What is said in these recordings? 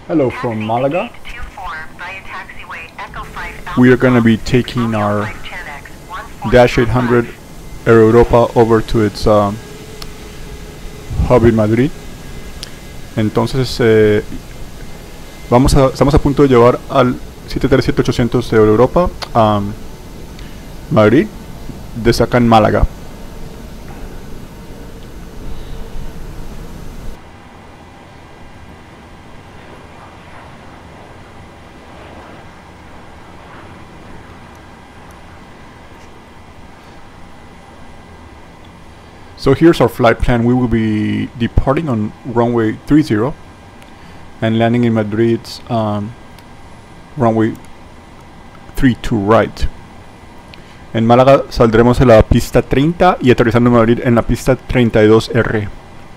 Hello from Malaga. We are going to be taking our Dash 800 Air Europa over to its hub in Madrid. Entonces estamos a punto de llevar al 737-800 de Air Europa a Madrid desde acá en Málaga. So here's our flight plan. We will be departing on runway 30 and landing in Madrid's runway 32 right. En Málaga saldremos de la pista 30 y aterrizando en Madrid en la pista 32R.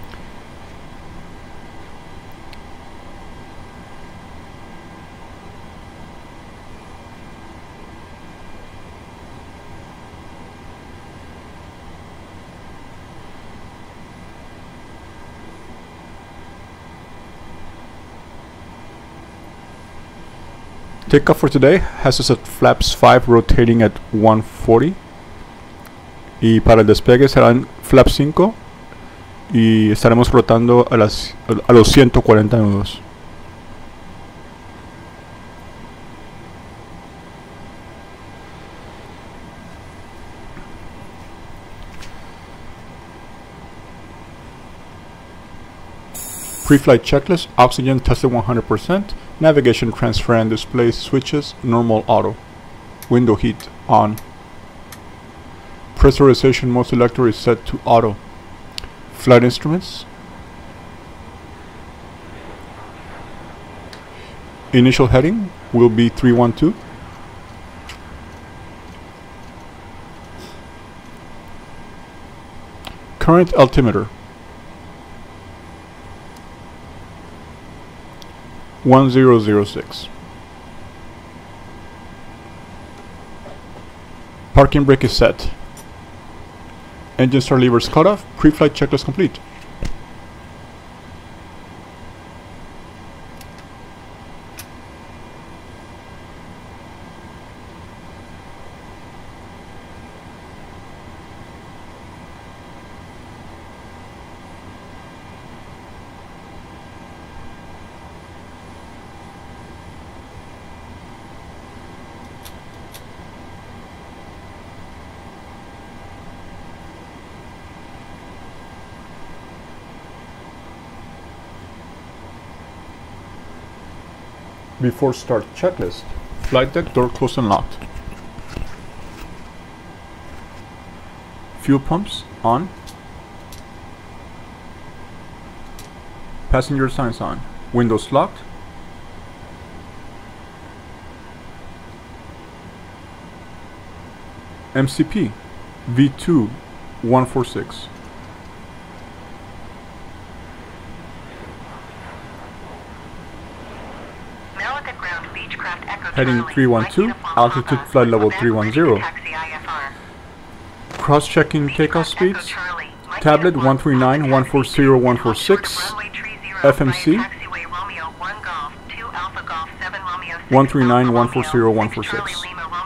Takeoff for today has us at flaps 5 rotating at 140 y para el despegue serán flaps 5 y estaremos rotando a los 140 nudos. Pre-flight checklist: oxygen tested 100%, navigation transfer and display switches normal auto, window heat on, pressurization mode selector is set to auto, flight instruments, initial heading will be 312, current altimeter 1006. Parking brake is set. Engine start levers cut off. Pre-flight checklist complete. Before start checklist: flight deck door closed and locked, fuel pumps on, passenger signs on, windows locked, MCP V2 146. Heading 312, altitude flight level 310. Cross-checking takeoff speeds. Tablet 139-140-146. FMC 139-140-146.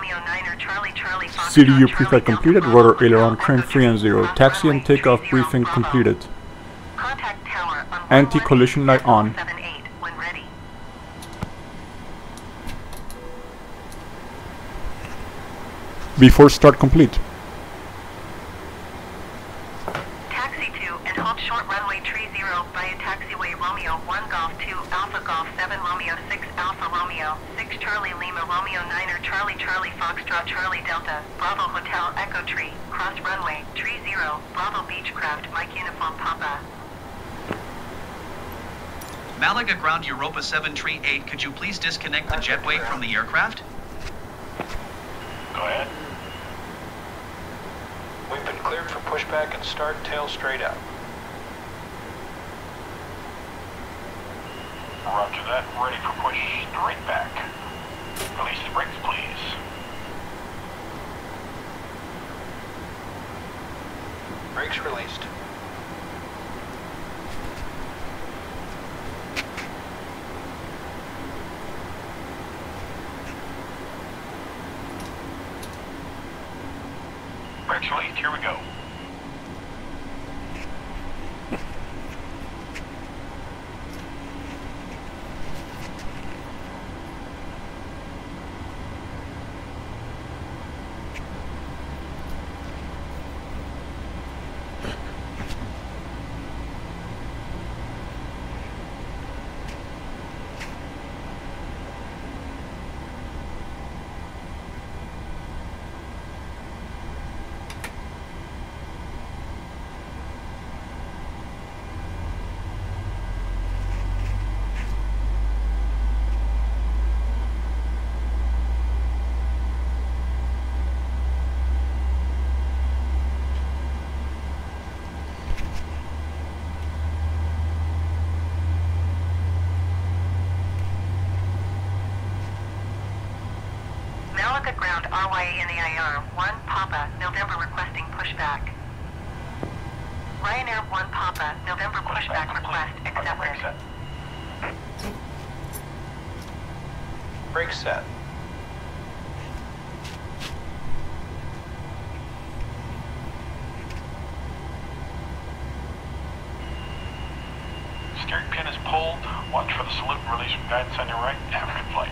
CDU pre-flight completed. Rotor aileron trim free and 0. Taxi and takeoff briefing completed. Anti-collision light on. Before start complete. Taxi to and hold short runway 30 via taxiway Romeo 1 Golf 2 Alpha Golf 7 Romeo 6 Alpha Romeo 6 Charlie Lima Romeo 9er Charlie Charlie Foxtrot Charlie Delta Bravo Hotel Echo Tree cross runway 30 Bravo Beechcraft Mike Uniform Papa. Malaga ground Europa 7 Tree 8, could you please disconnect the jetway from the aircraft? Go ahead. We've been cleared for pushback and start tail straight out. Roger that. Ready for push straight back. Release the brakes, please. Brakes released. Brakes released, here we go. Malaga ground RYA NAIR 1 Papa, November requesting pushback. Ryanair 1 Papa, November pushback request accepted. Brake set. Steering pin is pulled. Watch for the salute and release from guidance on your right. Have a good flight.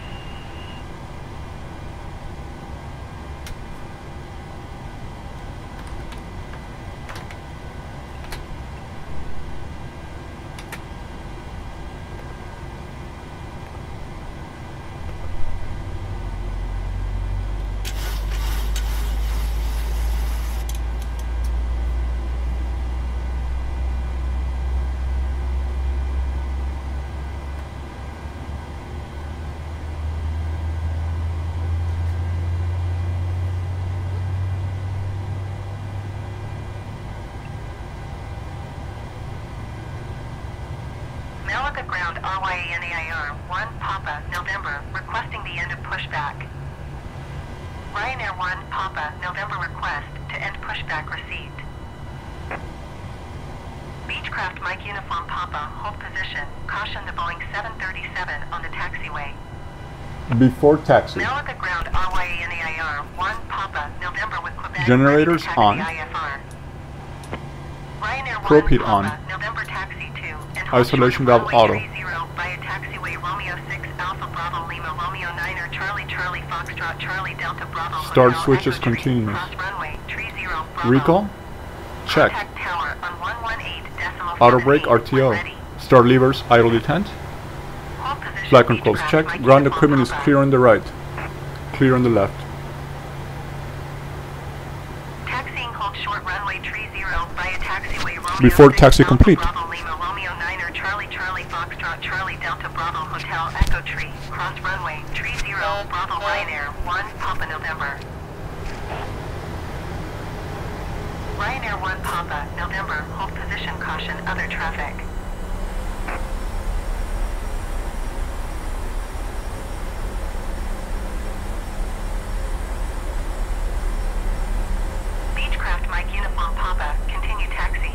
Malaga ground RYA NAIR 1 Papa, November requesting the end of pushback. Ryanair 1 Papa, November request to end pushback received. Beechcraft Mike Uniform Papa, hold position. Caution the Boeing 737 on the taxiway. Before taxi. Malaga ground RYA NAIR 1 Papa, November with Quebec. Generators taxi on. IFR. Ryanair 1 Probe heat Papa, on. November taxi 2 and Isolation hold valve short auto. runway 30 via taxiway Romeo 6 Alpha Bravo Lima Romeo 9er Charlie Charlie Foxtrot Charlie Delta Bravo Start Hotel switches Echo Tree, continuous. Cross runway 30 Bravo. Recall. Check. Contact tower on 118.78 Auto brake when RTO. ready. Start levers idle detent. Hold position, Flight controls Beechcraft, check. Mike Ground Uniform equipment is Papa. clear on the right. Clear on the left. Taxiing hold short runway 30 via taxiway Romeo Before 6 taxi Alpha complete. Bravo Lima Romeo 9er Charlie Charlie Foxtrot Charlie Delta Bravo Hotel Echo Tree cross runway 30 Bravo Ryanair 1 Papa November. Ryanair 1 Papa November hold position caution other traffic. Beechcraft Mike Uniform Papa, continue taxi.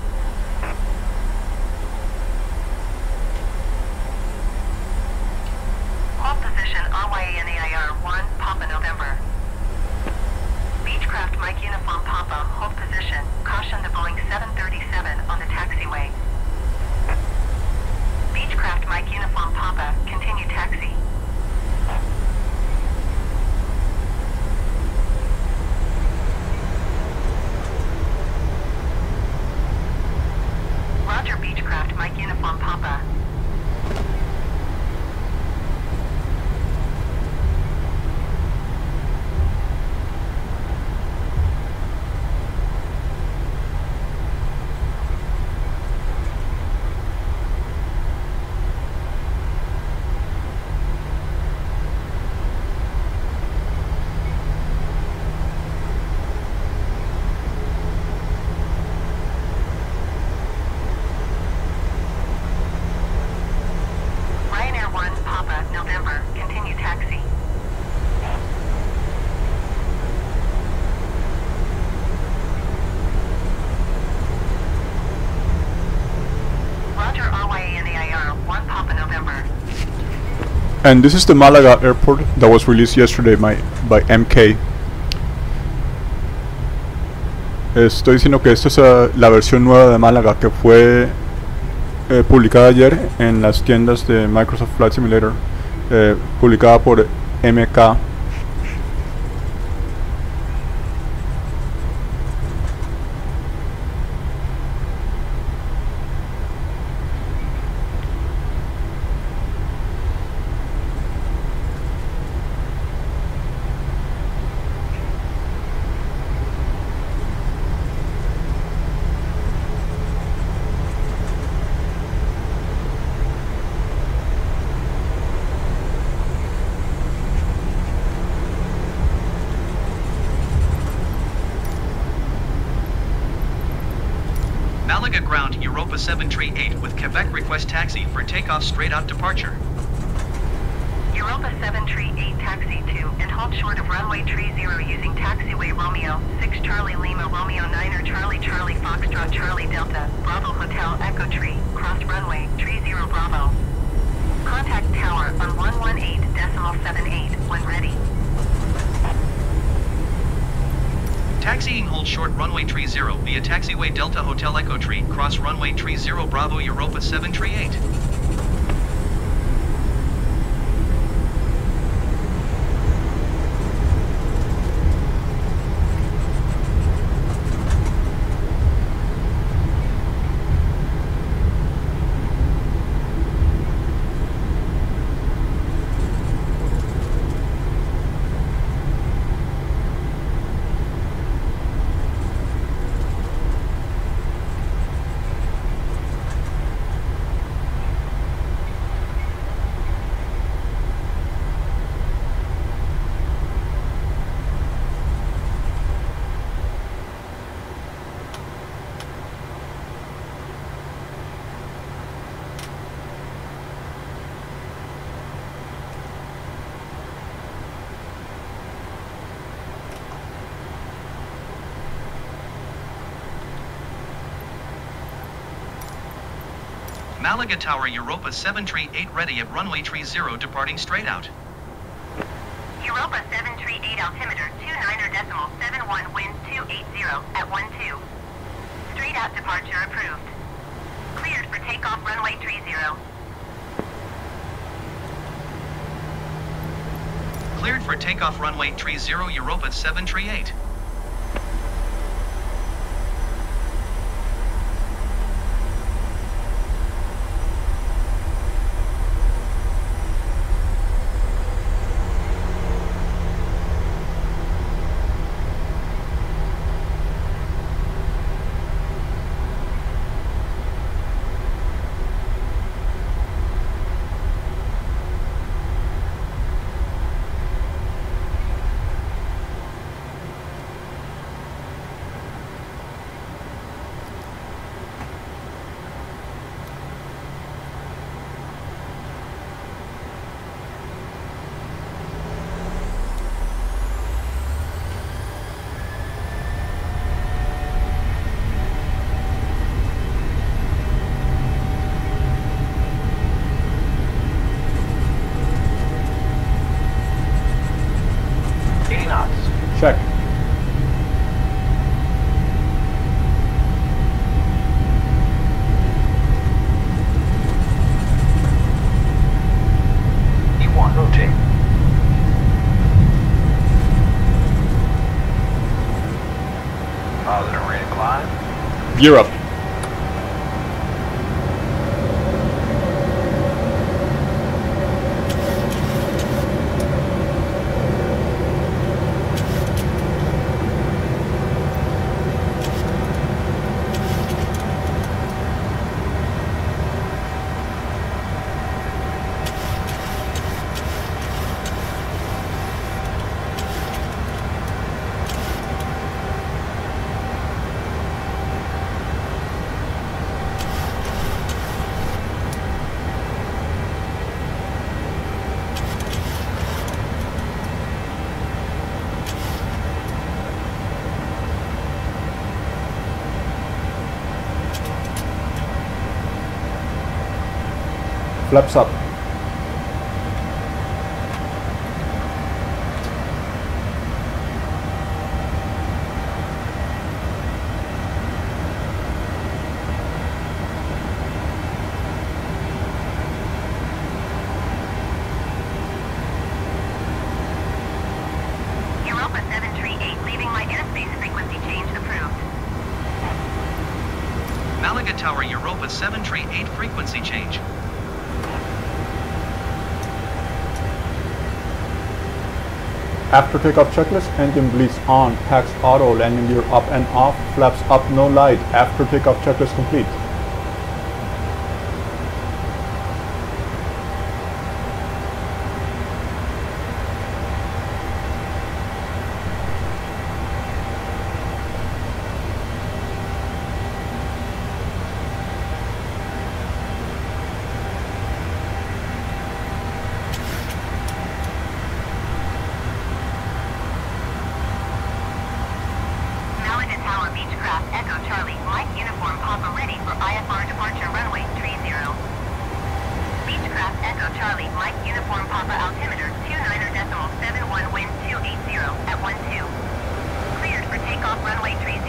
Hold position RYA NAIR 1 Papa November. Beechcraft Mike Uniform Papa, hold position. Caution the Boeing 737 on the taxiway. Beechcraft Mike Uniform Papa, continue taxi. Roger Beechcraft Mike Uniform Papa. Ryanair 1 Papa November, continue taxi. Roger RYA NAIR 1 Papa November. And this is the Malaga airport that was released yesterday by MK. Estoy diciendo que esta es la versión nueva de Málaga que fue publicada ayer en las tiendas de Microsoft Flight Simulator, publicada por MK. Malaga ground Europa 738 with Quebec request taxi for takeoff straight out departure. Europa 738 taxi to and halt short of runway 30 using taxiway Romeo 6 Charlie Lima Romeo 9er Charlie Charlie Foxtrot Charlie Delta Bravo Hotel Echo Tree cross runway 30 Bravo. Contact tower on 118.78 when ready. Taxiing hold short runway 30 via taxiway Delta Hotel Echo Tree, cross runway 30 Bravo Europa 738. Malaga Tower Europa 738 ready at runway 30 departing straight out. Europa 738 altimeter 29.71 wind 280 at 12. Straight out departure approved. Cleared for takeoff runway 30. Cleared for takeoff runway 30 Europa 738. Check. E1, rotate. Positive, ready to climb. Gear up. Flaps up. Papa 7 Tree 8 frequency change. After takeoff checklist, engine bleeds on, tax auto, landing gear up and off, flaps up, no light. After takeoff checklist complete. Malaga Tower Beechcraft Echo Charlie Mike Uniform Papa ready for IFR departure runway 30. Beechcraft Echo Charlie Mike Uniform Papa altimeter 29.71 wind 280 at 12. Cleared for takeoff runway 30.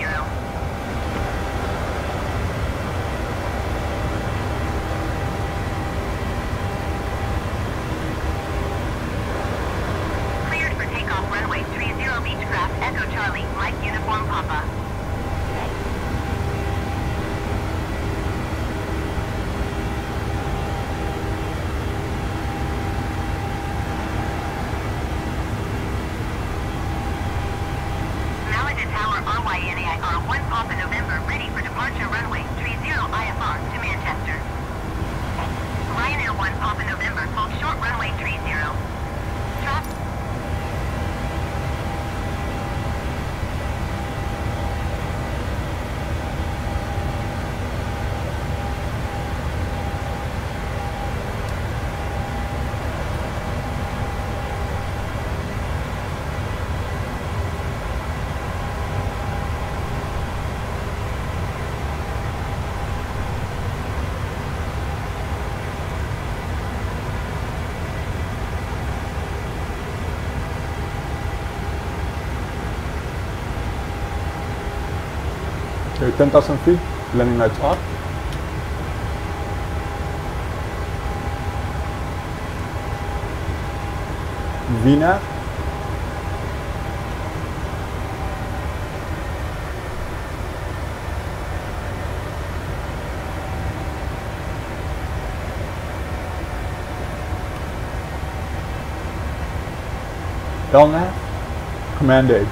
Cleared for takeoff runway 30 Beechcraft Echo Charlie Mike Uniform Papa. Malaga Tower RYNAIR 1 Papa November ready for departure runway 30 IFR to Manchester. Ryanair 1 Papa November hold short runway 30. Drop. Okay, 10,000 feet, landing lights off. VNAV. LNAV, command aid.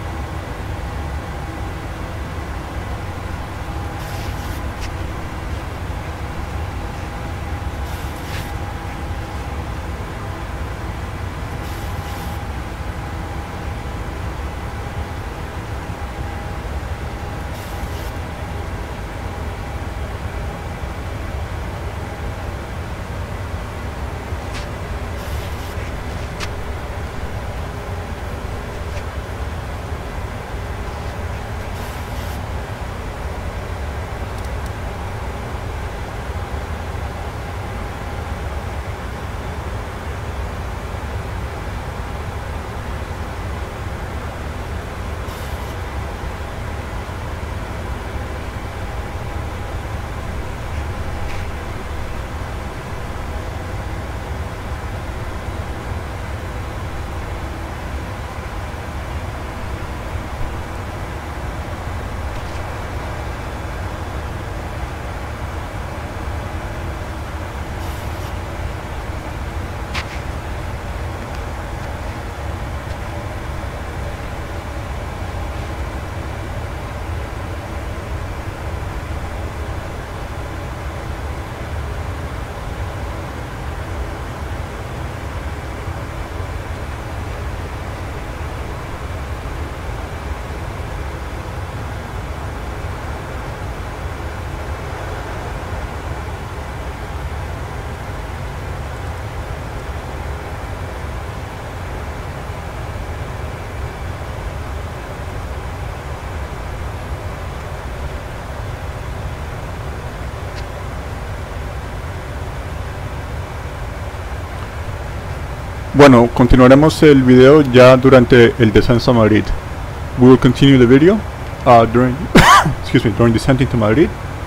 Bueno, continuaremos el video ya durante el descenso a Madrid. We will continue the video during during descending to Madrid.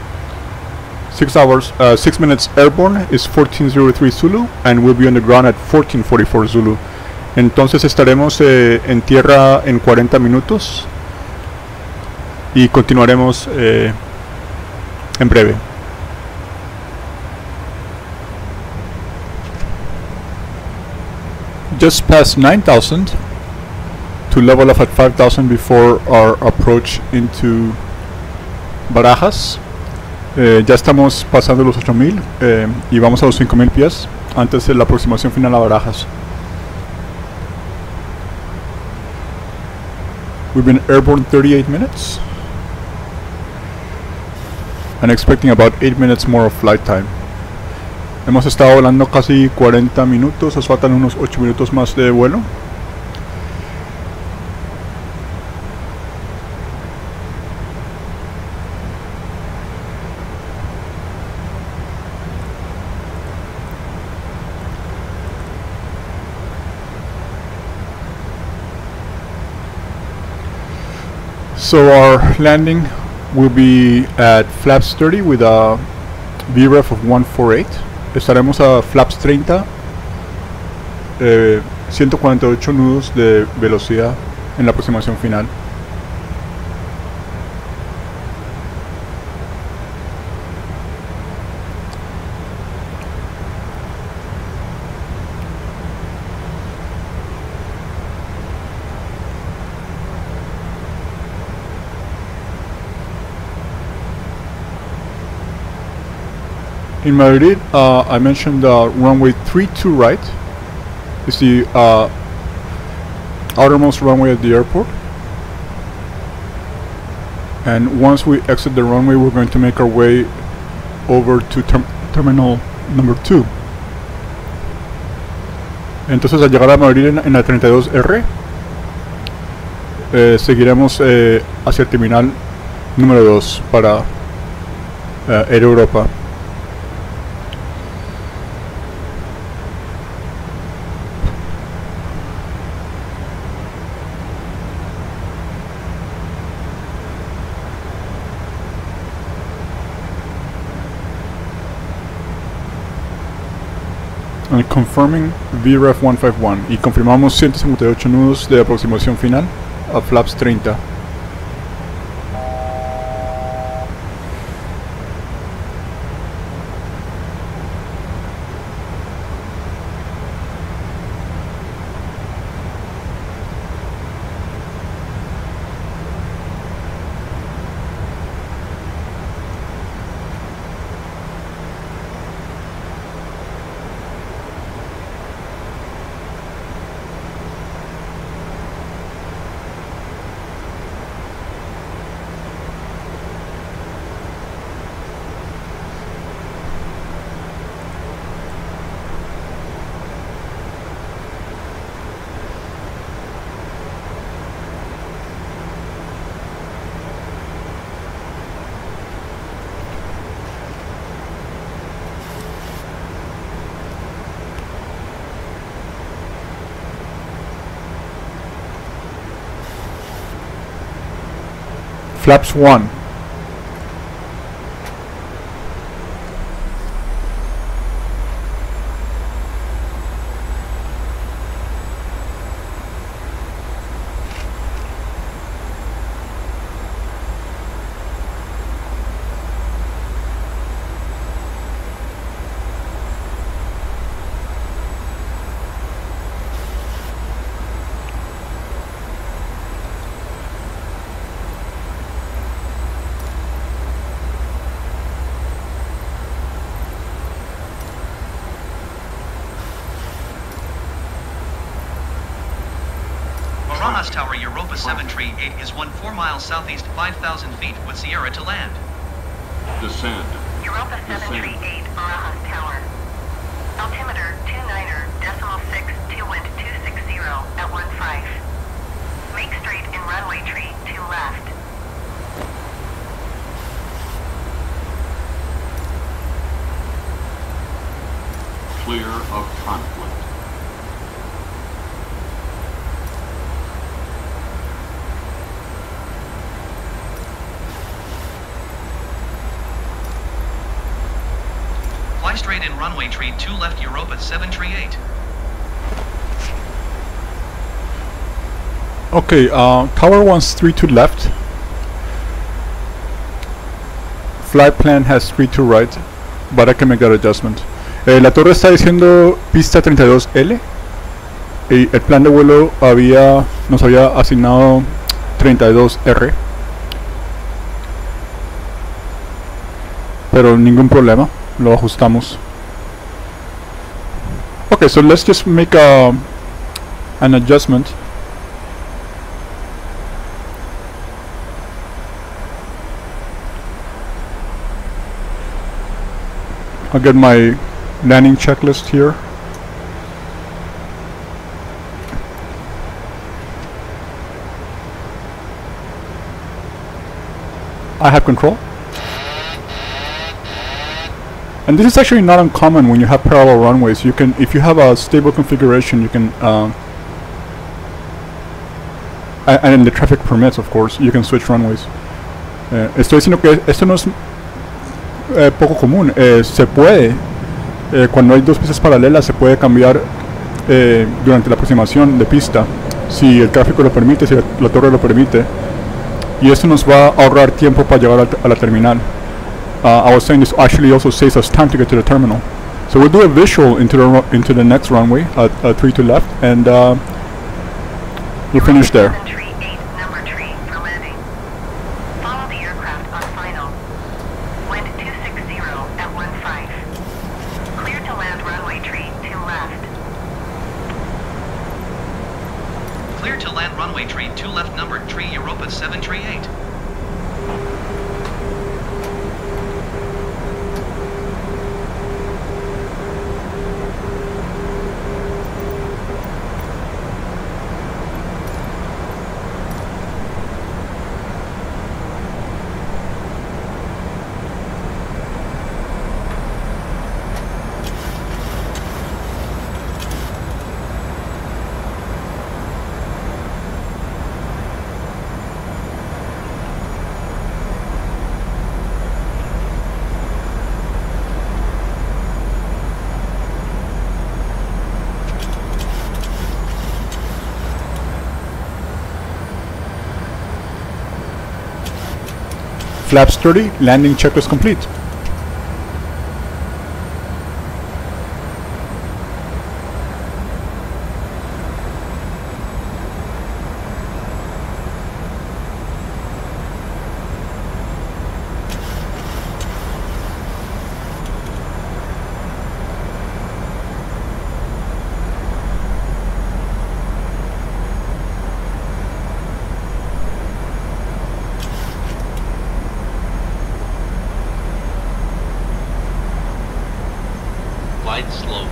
6 minutes airborne is 1403 Zulu and we'll be on the ground at 1444 Zulu. Entonces estaremos en tierra en 40 minutos y continuaremos en breve. just past 9,000 to level off at 5,000 before our approach into Barajas. Ya estamos pasando los 8,000 y vamos a los 5,000 pies antes de la aproximación final a Barajas. We've been airborne 38 minutes and expecting about 8 minutes more of flight time. Hemos estado volando casi 40 minutos, nos faltan unos 8 minutos más de vuelo. So our landing will be at flaps 30 with a VREF of 148. Estaremos a flaps 30, 148 nudos de velocidad en la aproximación final. In Madrid, I mentioned runway 32 right is the outermost runway at the airport, and once we exit the runway we're going to make our way over to terminal number 2. Entonces al llegar a Madrid en la 32R seguiremos hacia el terminal número 2 para Air Europa. And confirming VREF 151 y confirmamos 158 nudos de aproximación final a flaps 30. Flaps 1. Barajas Tower Europa 738 is 14 miles southeast, 5,000 feet, with Sierra to land. Descend. Europa 738, Barajas Tower. Altimeter 29.6, 2 wind 260 at 15. Make straight in runway tree to left. Clear of conflict. Fly straight in runway tree 2 left Europa 738. Okay, tower wants 32 left. Flight plan has 32 right, but I can make that adjustment. La torre está diciendo pista 32L. el plan de vuelo nos había asignado 32R, pero ningún problema, lo ajustamos. Okay, so let's just make an adjustment. I'll get my landing checklist here. I have control. And this is actually not uncommon when you have parallel runways. You can, if you have a stable configuration, you can, and the traffic permits, of course, you can switch runways. Estoy diciendo que esto no es poco común. Se puede, cuando hay dos pistas paralelas, se puede cambiar durante la aproximación de pista, si el tráfico lo permite, si la torre lo permite. Y esto nos va a ahorrar tiempo para llegar a la terminal. I was saying this actually also saves us time to get to the terminal. So we'll do a visual into the next runway at 32 left, and we'll finish there. Tree 8, number tree for landing. Follow the aircraft on final. Wind 260 at 15. Clear to land runway tree 2 left. Clear to land runway tree 2 left, number tree Europa 738. Flaps 30, landing checklist complete. Glide slow.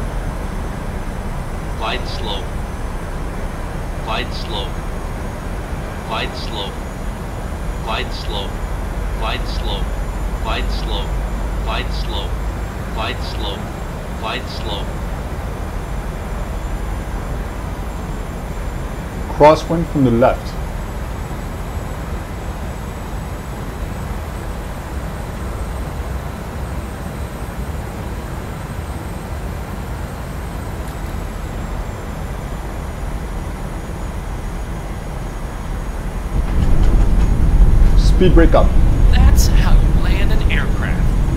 Glide slow. Glide slow. Glide slow. Glide slow. Glide slow. Glide slow. Glide slow. Glide slow. Glide slow. Crosswind from the left. Speed break up. That's how you land an aircraft.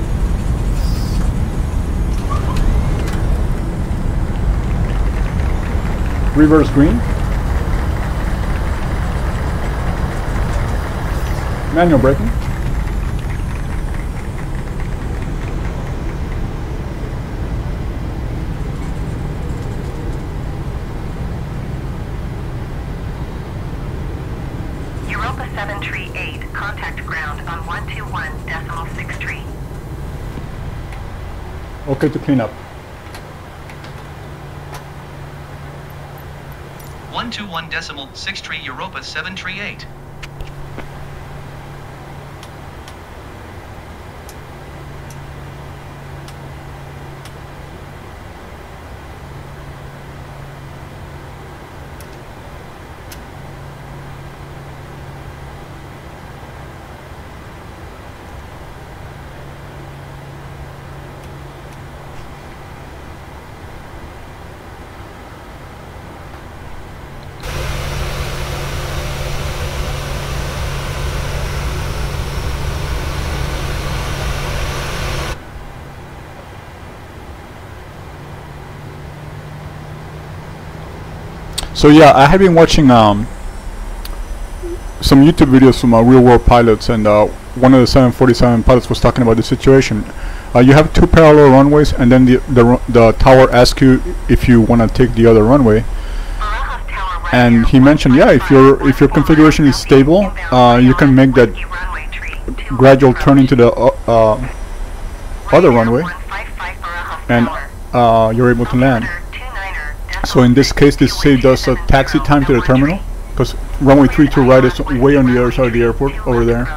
Reverse green. Manual braking. Europa 7 tree 8, contact ground on 121.6 tree. Okay to clean up. 121.6 tree Europa 7 tree 8. So yeah, I have been watching some YouTube videos from real world pilots, and one of the 747 pilots was talking about the situation. You have two parallel runways, and then the tower asks you if you want to take the other runway. And he mentioned, yeah, if your configuration is stable, you can make that gradual turn into the other runway, and you're able to land. So in this case, this saved us a taxi time to the terminal, because runway 32 right is way on the other side of the airport over there.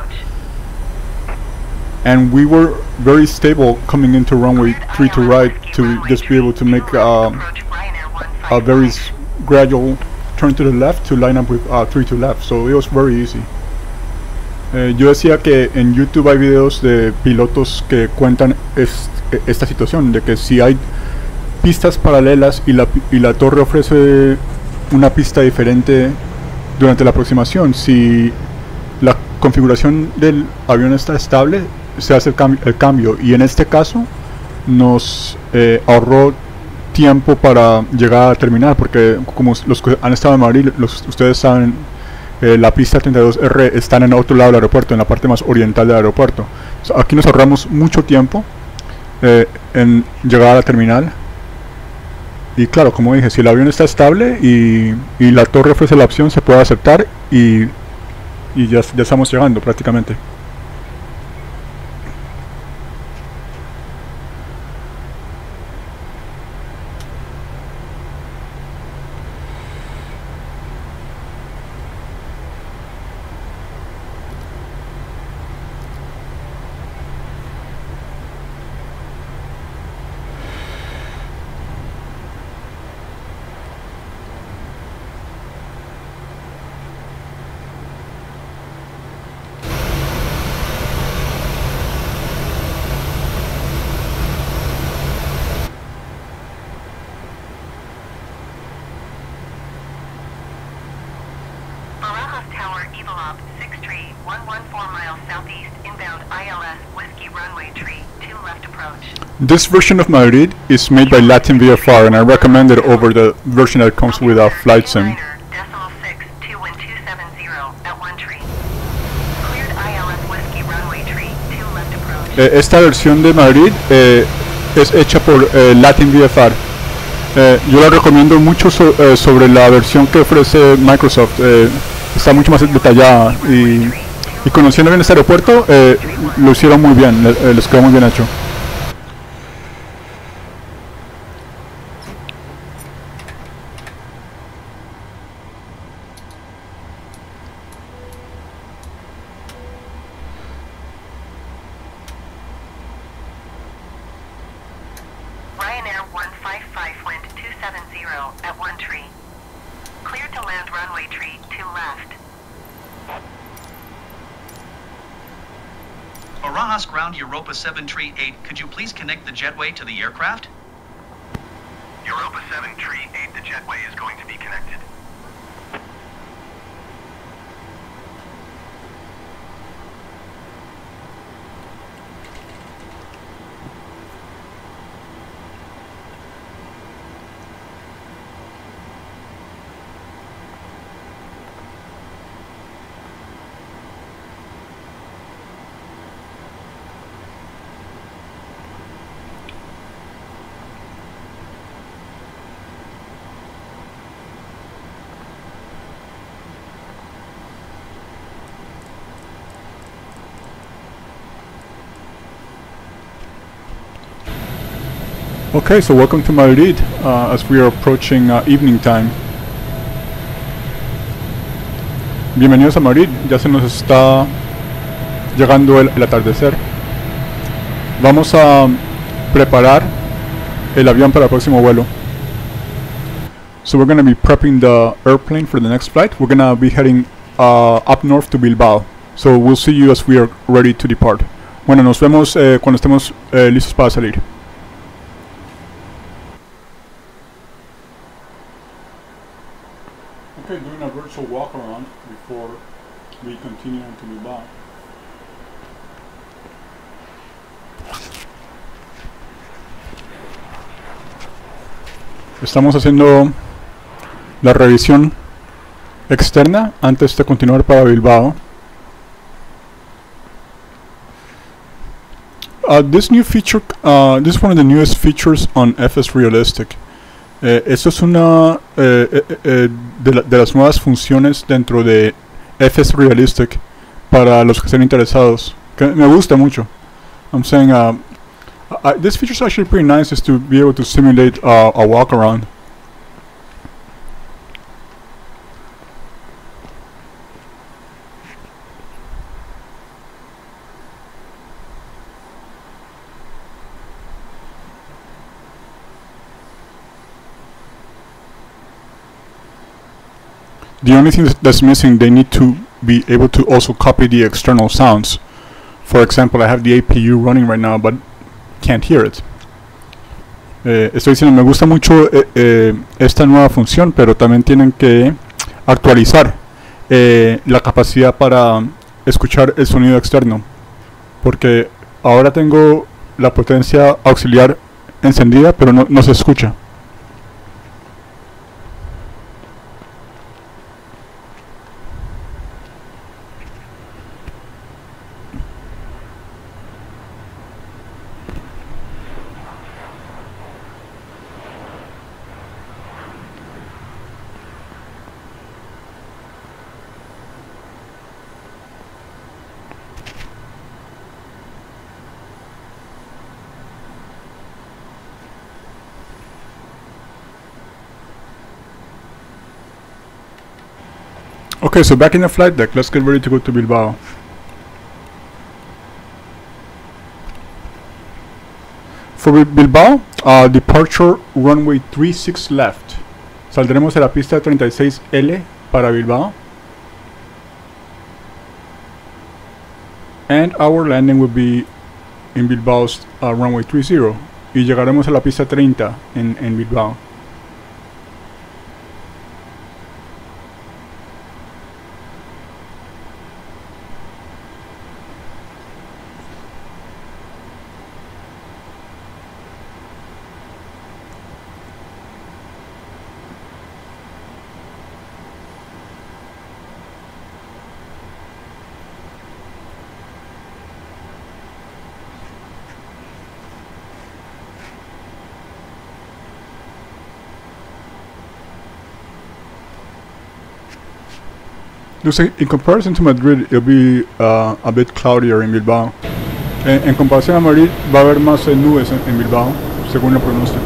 And we were very stable coming into runway 32 right to just be able to make a very gradual turn to the left to line up with 32 left. So it was very easy. Yo decía que en YouTube hay videos de pilotos que cuentan esta situación, de que si hay pistas paralelas y la torre ofrece una pista diferente durante la aproximación, si la configuración del avión está estable, se hace el cambio, y en este caso nos ahorró tiempo para llegar a terminar, porque como los que han estado en Madrid, ustedes saben, la pista 32R está en el otro lado del aeropuerto, en la parte más oriental del aeropuerto. Aquí nos ahorramos mucho tiempo en llegar a la terminal. Y claro, como dije, si el avión está estable y la torre ofrece la opción, se puede aceptar, y ya estamos llegando prácticamente. Tower, Evolop, 6-tree, 114 miles southeast, inbound ILS, Whiskey Runway Tree, 2 left approach. This version of Madrid is made by Latin VFR, and I recommend it over the version that comes with a flight sim. Decimal 6, 21270 at 1 tree. Cleared ILS, Whiskey Runway Tree, 2 left approach. Esta versión de Madrid es hecha por Latin VFR. Yo la recomiendo mucho sobre la versión que ofrece Microsoft. Está mucho más detallada, y conociendo bien este aeropuerto, lo hicieron muy bien, les quedó muy bien hecho. Ryanair 155 wind 270 at 1 tree. Cleared to land runway tree 2 left. Barajas ground Europa 7 tree 8, could you please connect the jetway to the aircraft? Europa 7 tree 8, the jetway is going to be connected. Okay, so welcome to Madrid, as we are approaching evening time. Bienvenidos a Madrid, ya se nos está llegando el atardecer. Vamos a preparar el avión para el próximo vuelo. So we're going to be prepping the airplane for the next flight. We're going to be heading up north to Bilbao. So we'll see you as we are ready to depart. Bueno, nos vemos cuando estemos listos para salir. Okay, doing a virtual walk around before we continue on to Bilbao. Estamos haciendo la revisión externa antes de continuar para Bilbao. This new feature, this is one of the newest features on FS Realistic. Esto es una de las nuevas funciones dentro de FS Realistic para los que estén interesados. Que me gusta mucho. I'm saying this feature is actually pretty nice, is to be able to simulate a walk around. The only thing that's missing, they need to be able to also copy the external sounds. For example, I have the APU running right now, but can't hear it. Estoy diciendo, me gusta mucho esta nueva función, pero también tienen que actualizar la capacidad para escuchar el sonido externo, porque ahora tengo la potencia auxiliar encendida, pero no se escucha. Okay, so back in the flight deck, let's get ready to go to Bilbao. For Bilbao, departure runway 36 left. Saldremos de la pista 36L para Bilbao. And our landing will be in Bilbao's runway 30. Y llegaremos a la pista 30 en Bilbao. In comparison to Madrid, it'll be a bit cloudier in Bilbao. En comparación a Madrid, va a haber más nubes en Bilbao, según el pronóstico.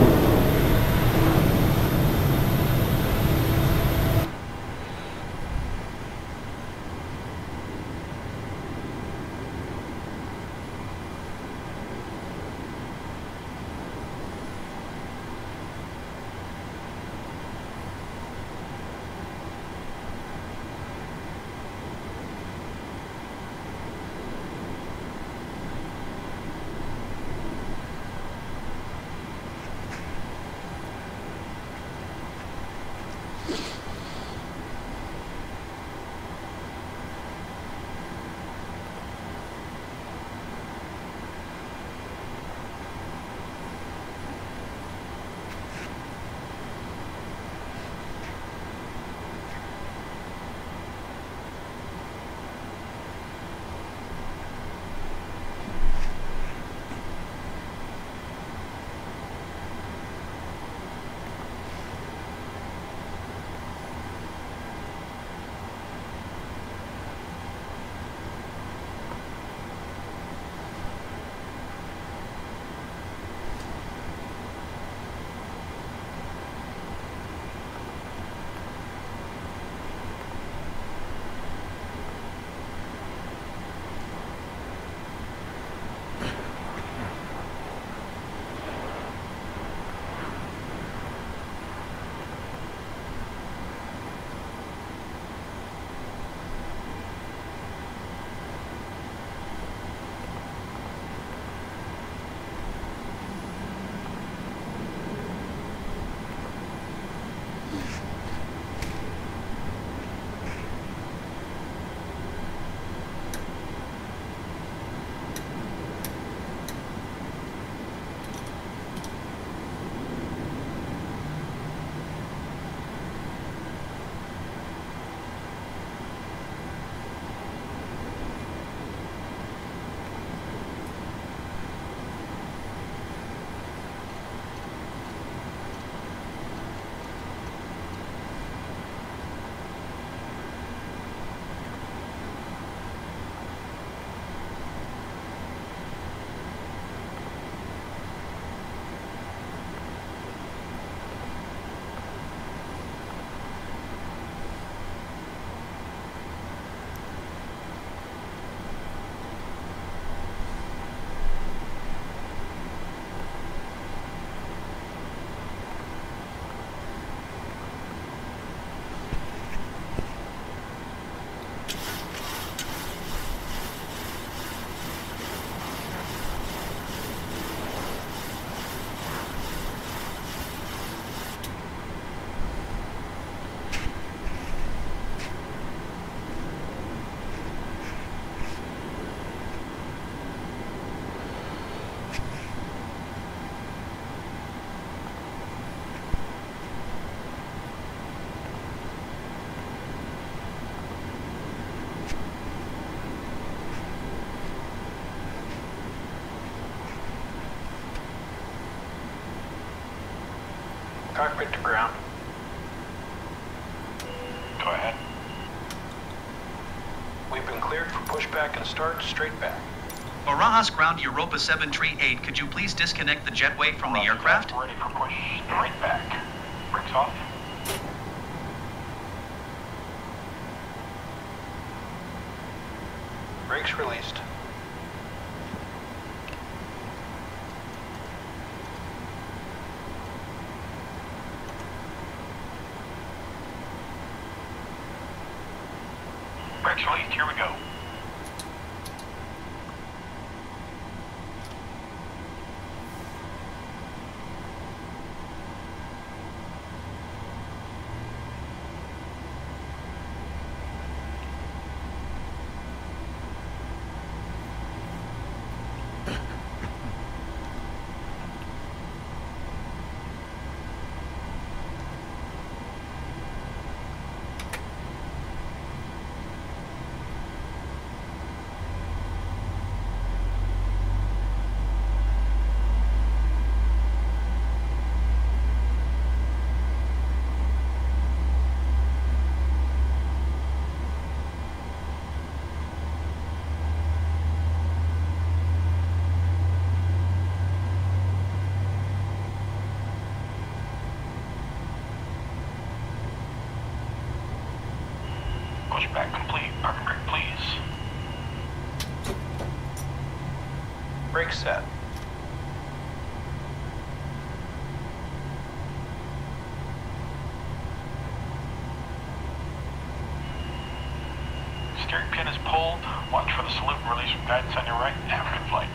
Cockpit to ground. Go ahead. We've been cleared for pushback and start straight back. Barajas ground Europa 7 Tree 8. Could you please disconnect the jetway from the Roger aircraft? that. Ready for push straight back. Brakes off. Brakes released. Brakes released. Here we go. Pushback complete. Parking brake, please. Brakes set. Steering pin is pulled. Watch for the salute and release from guidance on your right. Have a good flight.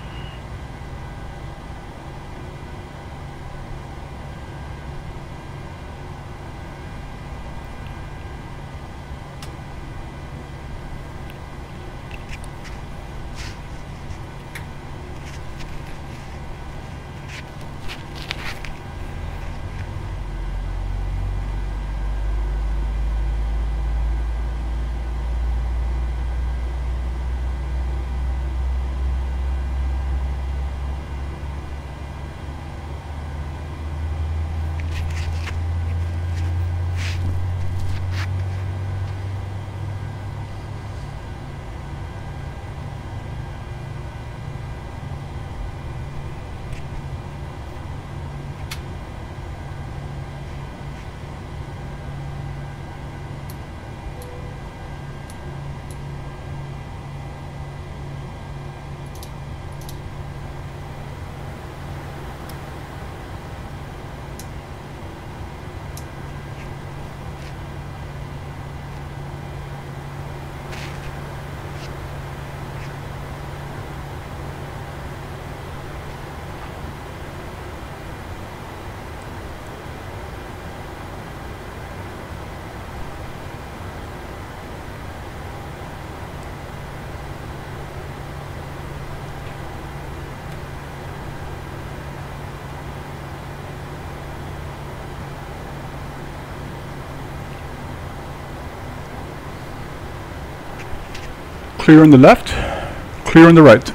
Clear on the left, clear on the right.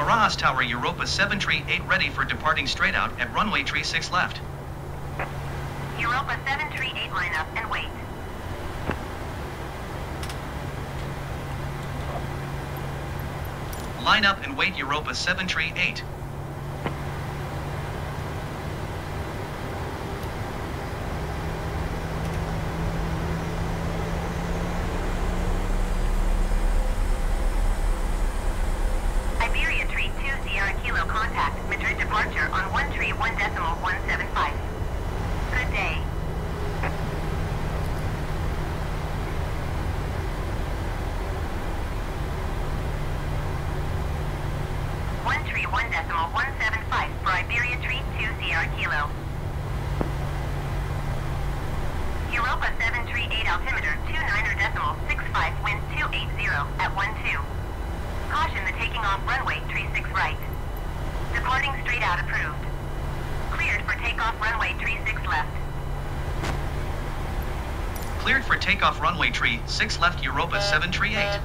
Barajas Tower Europa 7 tree 8 ready for departing straight out at runway tree 6 left. Europa 7 tree 8 line up and wait. Line up and wait Europa 7 tree 8. Iberia tree 2 Sierra Kilo contact. Madrid departure on 1 tree 1.175. Good day. One tree 1.175 for Iberia tree 2 Sierra Kilo. Europa 7 tree 8 altimeter 29.65 wind 280 at 12. Caution the taking off runway tree 6 right. Departing straight out approved. Cleared for takeoff runway tree 6 left. Cleared for takeoff runway tree 6 left Europa 7 tree 8.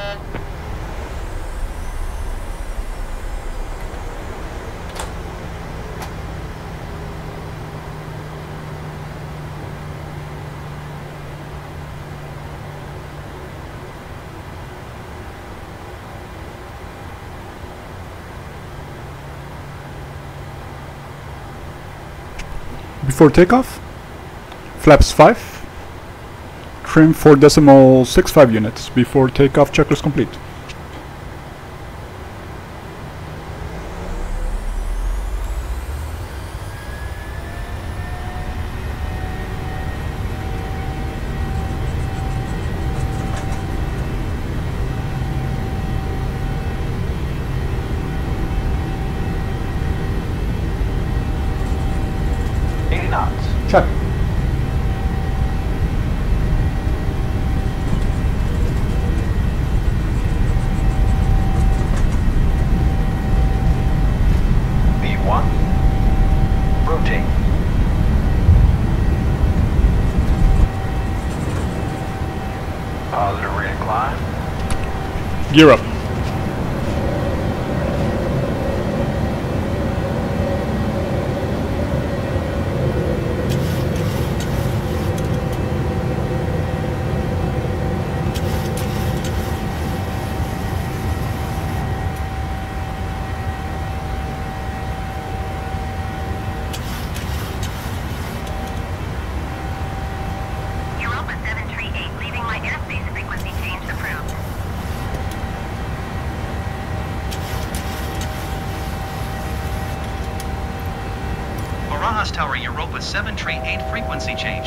Before takeoff, flaps 5, trim 4.65 units. Before takeoff, checklist complete. Check. V1. Rotate. Positive rate of climb. Gear up. Europa 7 tree 8 leaving my airspace frequency change approved. Barajas Tower Europa 7 tree 8 frequency change.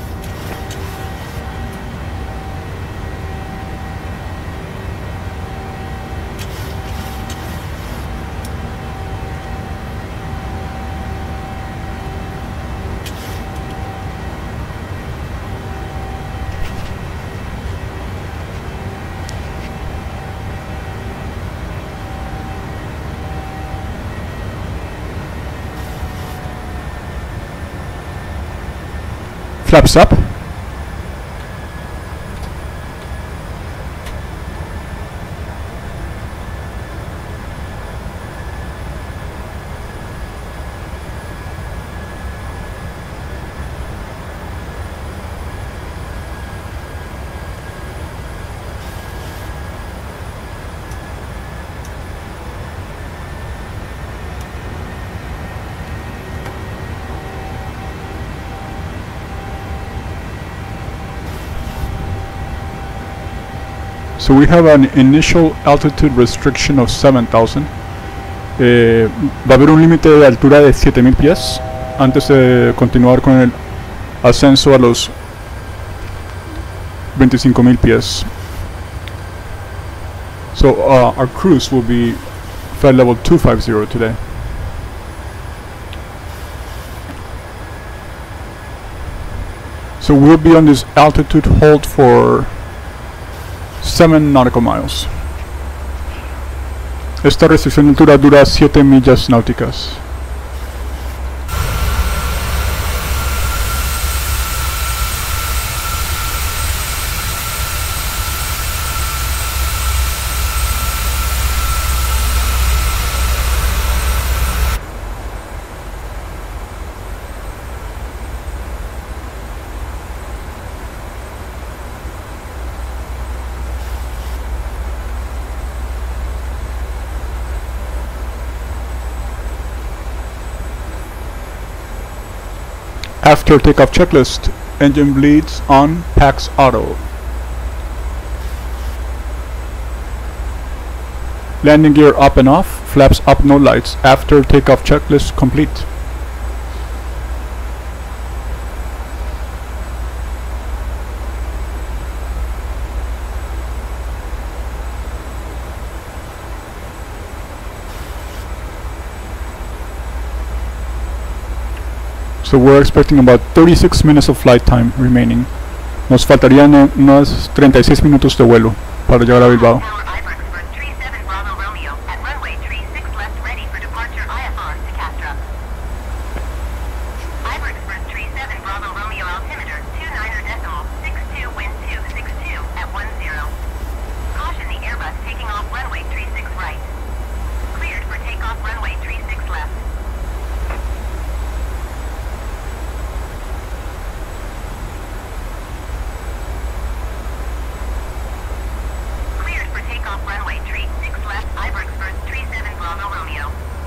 Flaps up. So we have an initial altitude restriction of 7,000. Va a haber un límite de altura de 7,000 pies antes de continuar con el ascenso a los 25,000 pies. So our cruise will be flight level 250 today. So we'll be on this altitude hold for 7 nautical miles. Esta restricción de altura dura 7 millas náuticas. After takeoff checklist, engine bleeds on, PAX auto. Landing gear up and off, flaps up, no lights. After takeoff checklist complete. So we're expecting about 36 minutes of flight time remaining. Nos faltarían unos 36 minutos de vuelo para llegar a Bilbao. Tower Ibrox for 37 Bravo Romeo at runway 36 left ready for departure IFR to Castra. Ibrox for 37 Bravo Romeo altimeter 29.62 wind 262 at 10. Caution the Airbus taking off runway 36 right. Cleared for takeoff runway 36 left. Cleared for takeoff runway 36 left, Ibrox first 37 Bravo Romeo.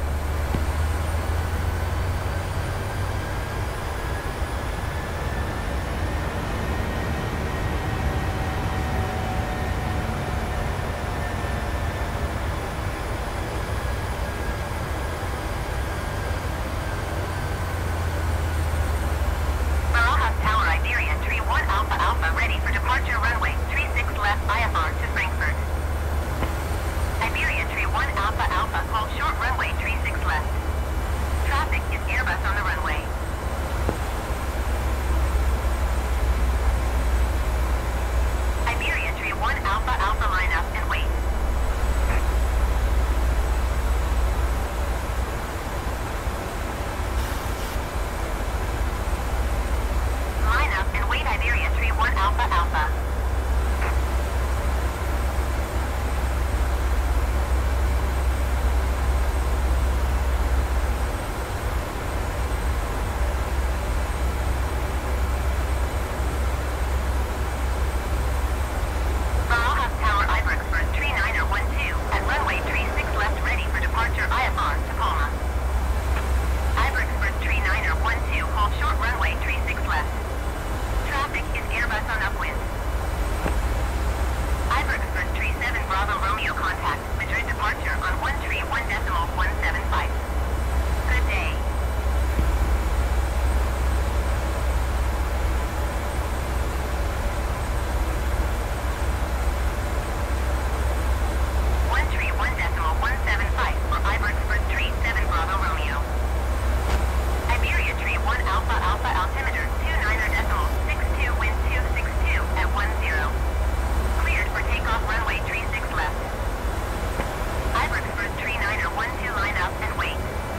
Barajas Tower Iberia, tree 1 Alpha Alpha ready for departure runway 36 left IFR to Frankfurt. Iberia tree 1 Alpha Alpha, hold short runway 36 left. Traffic is Airbus on the runway. Iberia tree 1 Alpha Alpha line up and wait. Line up and wait Iberia tree 1 Alpha Alpha. Barajas Tower Ibrox for 3912 at runway 36 left ready for departure IFR to Palma. Ibrox for 3912, hold short runway 36 left. Traffic is Airbus on upwind. Ibrox for 37 Bravo Romeo contact, Madrid departure on 131.175. Good day. One three one decimal 175 for Ibrox for 37 Bravo Romeo. Iberia tree 1 Alpha Alpha altimeter 29.62 wind 262 at 10. Cleared for takeoff runway 36 left. Ibrox for 3912 line up and wait.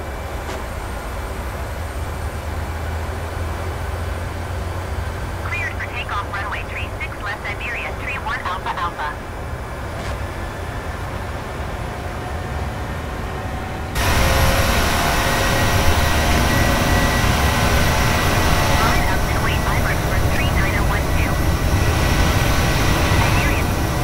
Cleared for takeoff runway 36 left Iberia tree 1 Alpha Alpha. Line up and wait Ibrox for 3912. Iberia.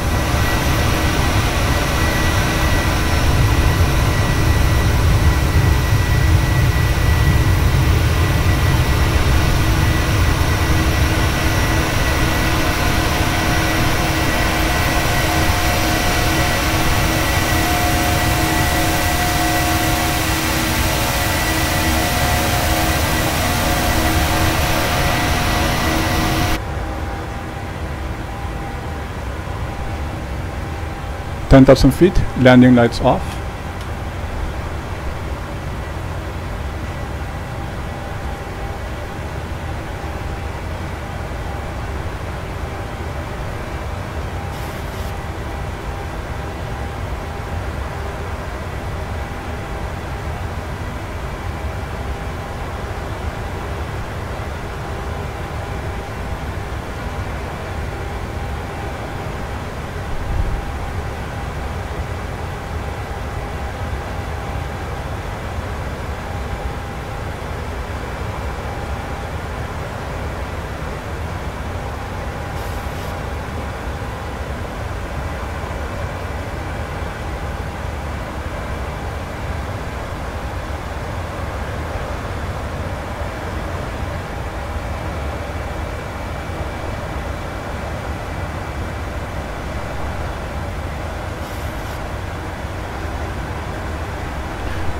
Ten thousand feet, landing lights off.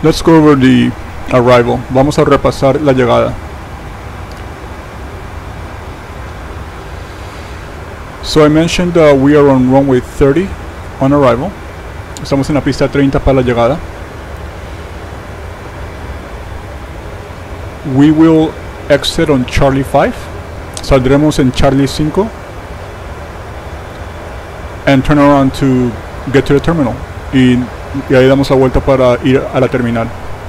let's go over the arrival. Vamos a repasar la llegada. So I mentioned we are on runway 30 on arrival. Estamos en la pista 30 para la llegada. We will exit on Charlie 5. Saldremos en Charlie 5 and turn around to get to the terminal. Y ahí damos la vuelta para ir a la terminal.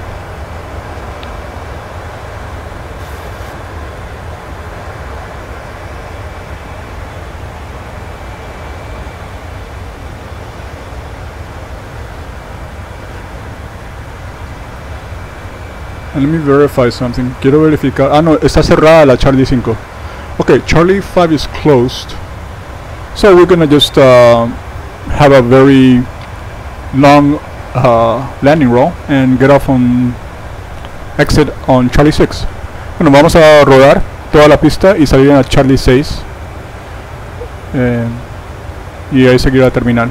And let me verify something. Quiero verificar. Ah, no, está cerrada la Charlie 5. Okay, Charlie 5 is closed. So we're gonna just have a very long landing roll and get off on exit on Charlie 6. Bueno, vamos a rodar toda la pista y salir a Charlie 6 y ahí seguir a la terminal.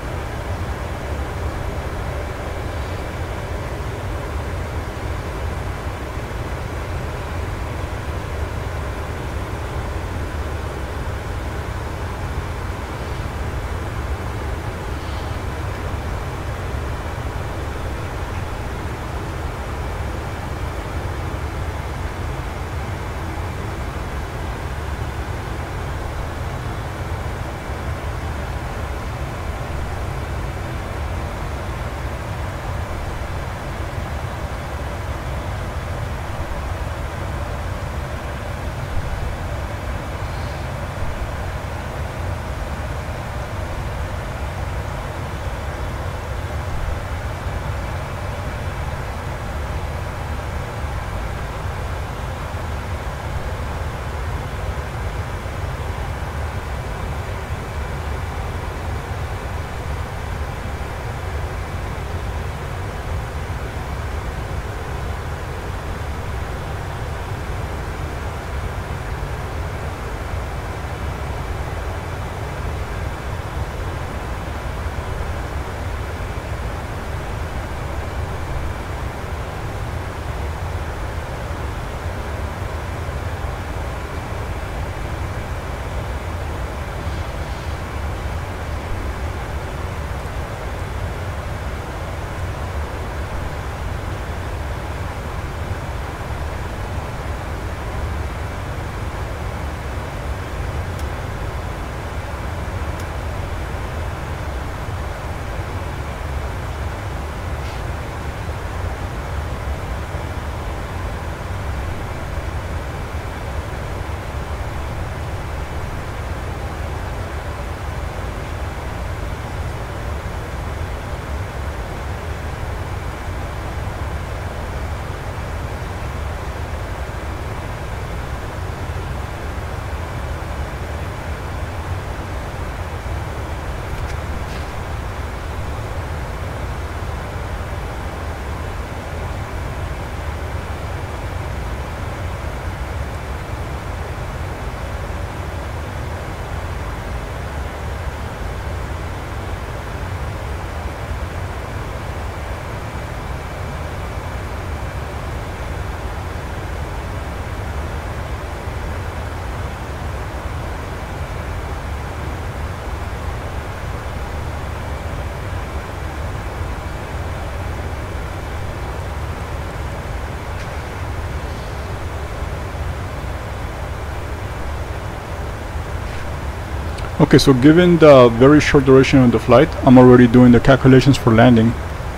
Okay, so given the very short duration of the flight, I'm already doing the calculations for landing.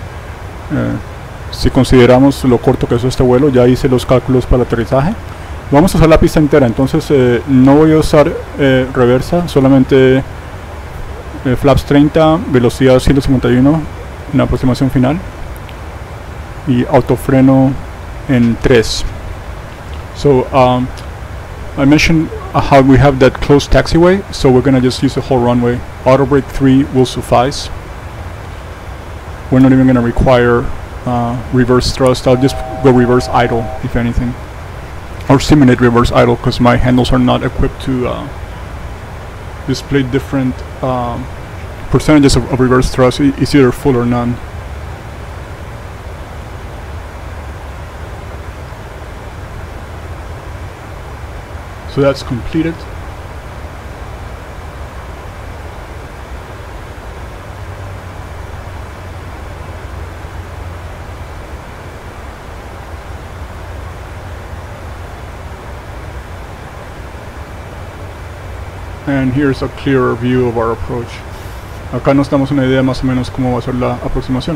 Si consideramos lo corto que es este vuelo, ya hice los cálculos para el aterrizaje. Vamos a usar la pista entera, entonces no voy a usar reversa, solamente flaps 30, velocidad 151 en la aproximación final y autofreno en 3. So I mentioned how we have that closed taxiway, so we're gonna just use the whole runway. Auto brake 3 will suffice. We're not even gonna require reverse thrust. I'll just go reverse idle, if anything, or simulate reverse idle, because my handles are not equipped to display different percentages of reverse thrust. It's either full or none. So that's completed. And here's a clearer view of our approach. Acá nos damos una idea más o menos cómo va a ser la aproximación.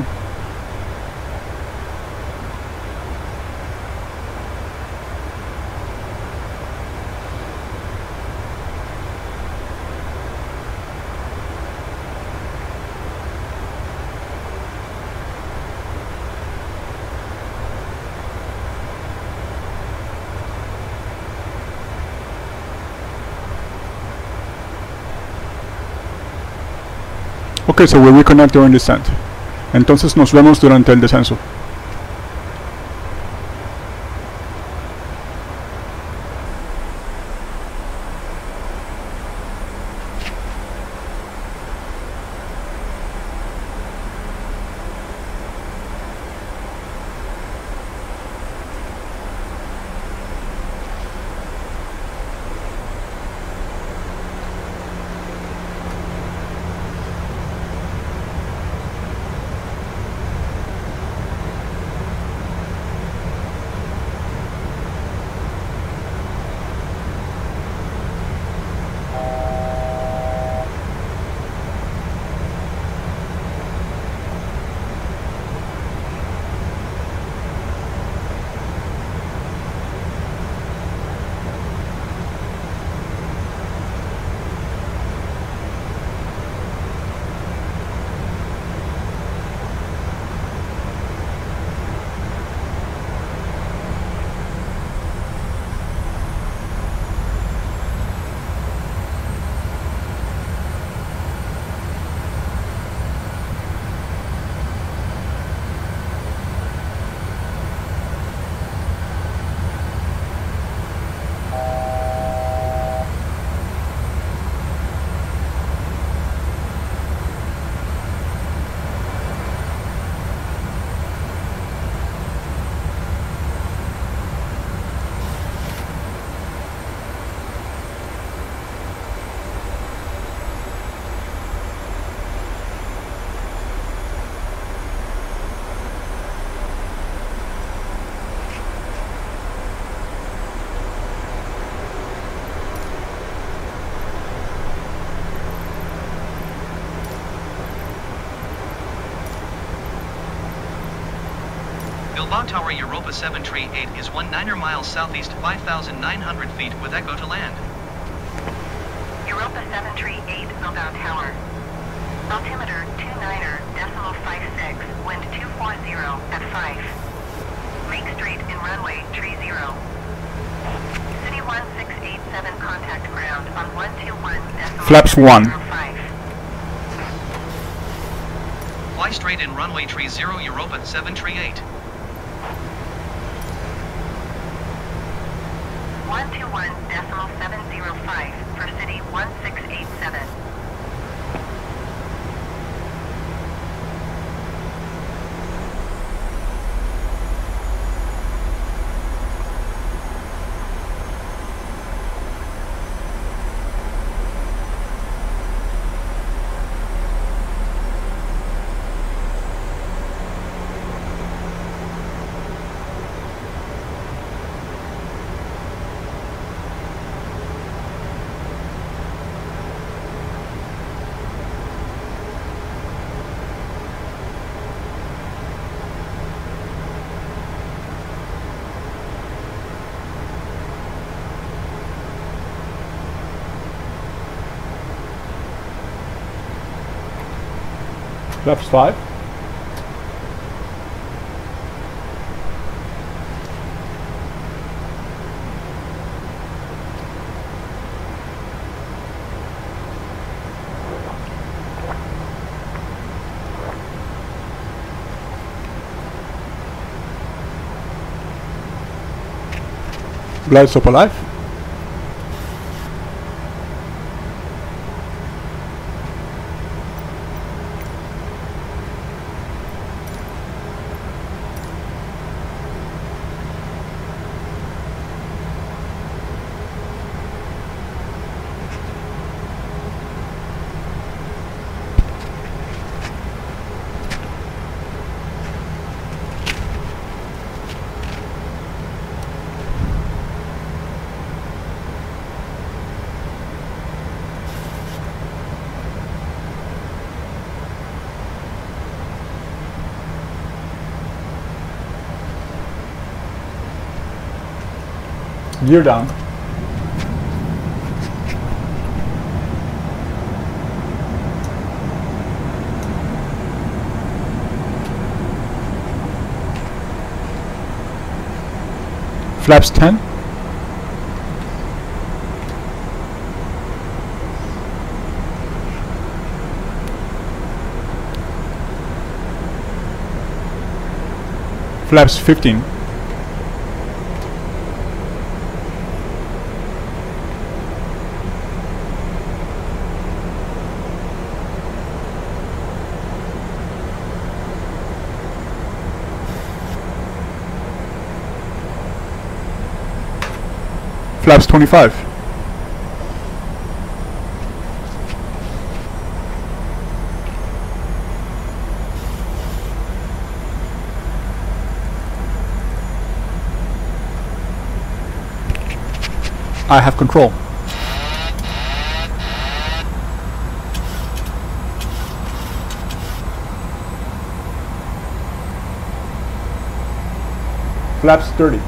Ok, so we'll reconnect during descent. Entonces nos vemos durante el descenso. Bilbao Tower Europa 738 is 19 miles southeast, 5,900 feet with echo to land. Europa 738 Bilbao Tower. Altimeter 29.56, wind 240 at 5. Make straight in runway 30. City 1687 contact ground on 121.05. Flaps 1. Fly straight in runway 30 Europa 738. 121.705 for City 1687. Flaps 5. Glide stop alive. Gear down. Flaps 10. Flaps 15. Flaps 25. I have control. Flaps 30.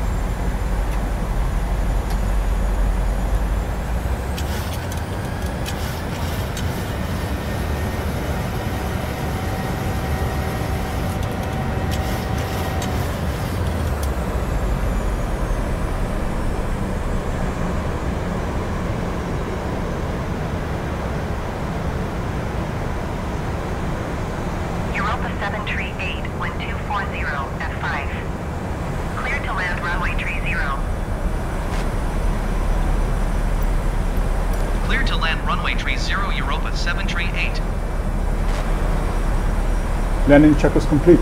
Europa 738, 1240 at 5. Clear to land runway 30. Clear to land runway 30 Europa 738. Landing check was complete.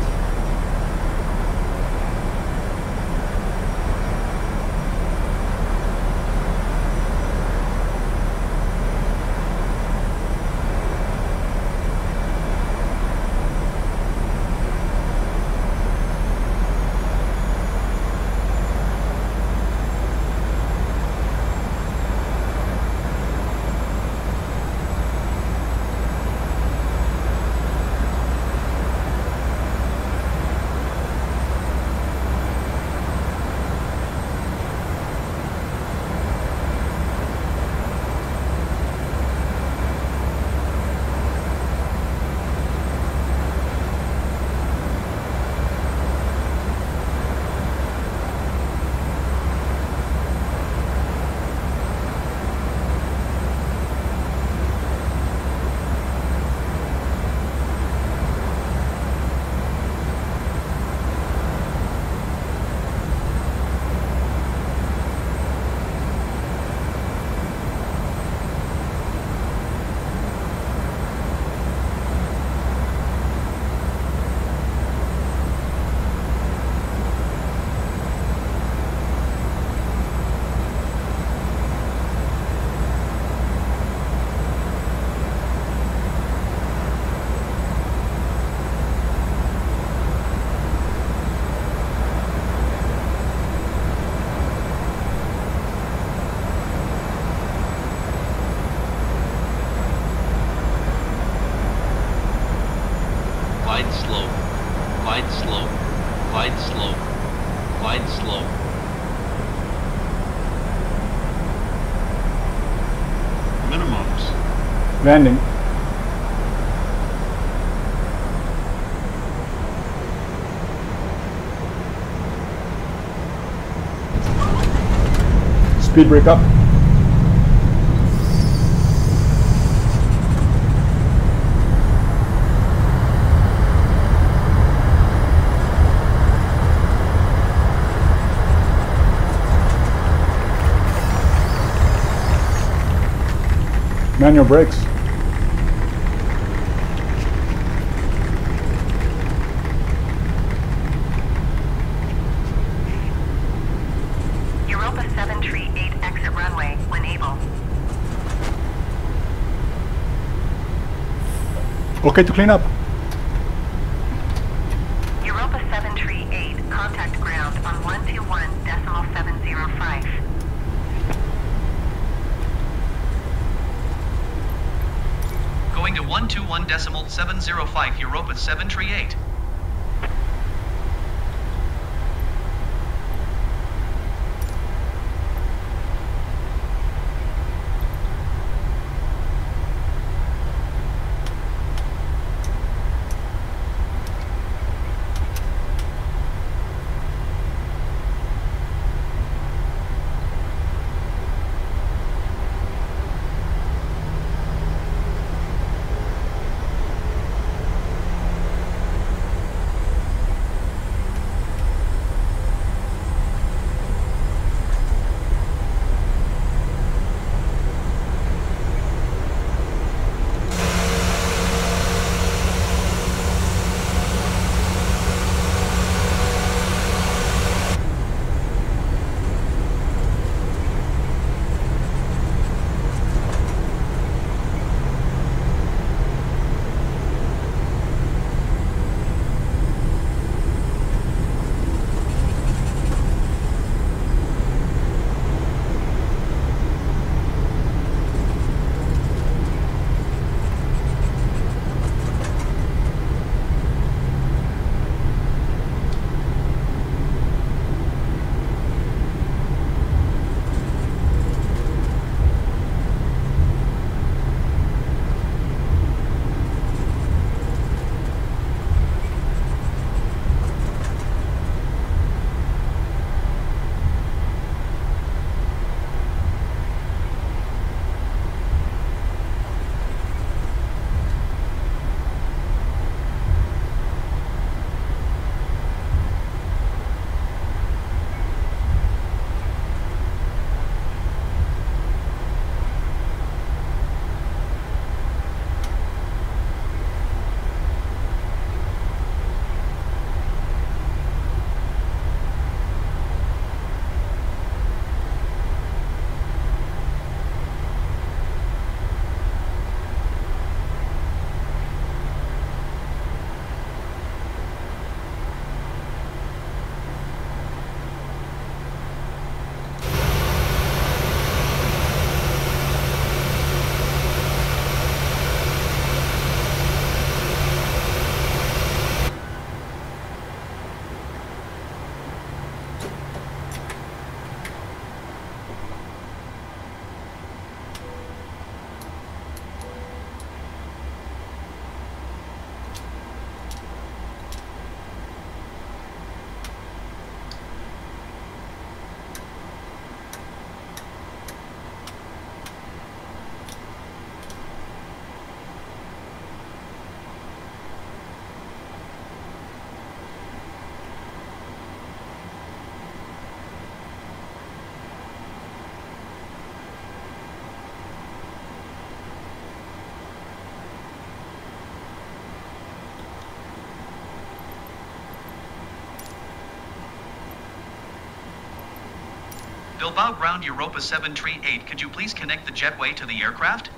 Glide slow. Glide slow. Glide slow. Glide slow. Minimums. Landing. Speed brake up. Manual brakes. Europa 738 exit runway when able. Okay to clean up. Europa 738, contact ground on 121.705. Going to 121.705 Europa 738. Bilbao ground Europa 738, could you please connect the jetway to the aircraft?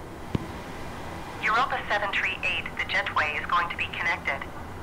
Europa 738, the jetway is going to be connected.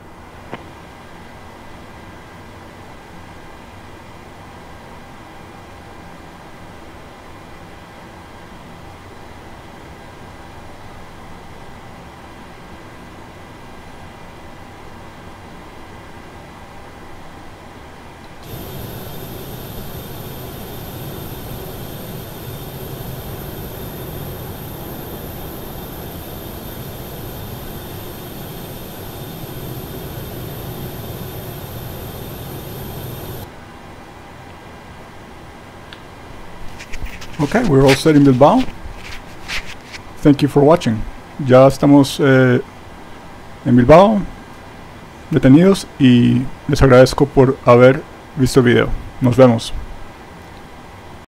Okay, we're all set in Bilbao. Thank you for watching. Ya estamos en Bilbao, detenidos, y les agradezco por haber visto el video. Nos vemos.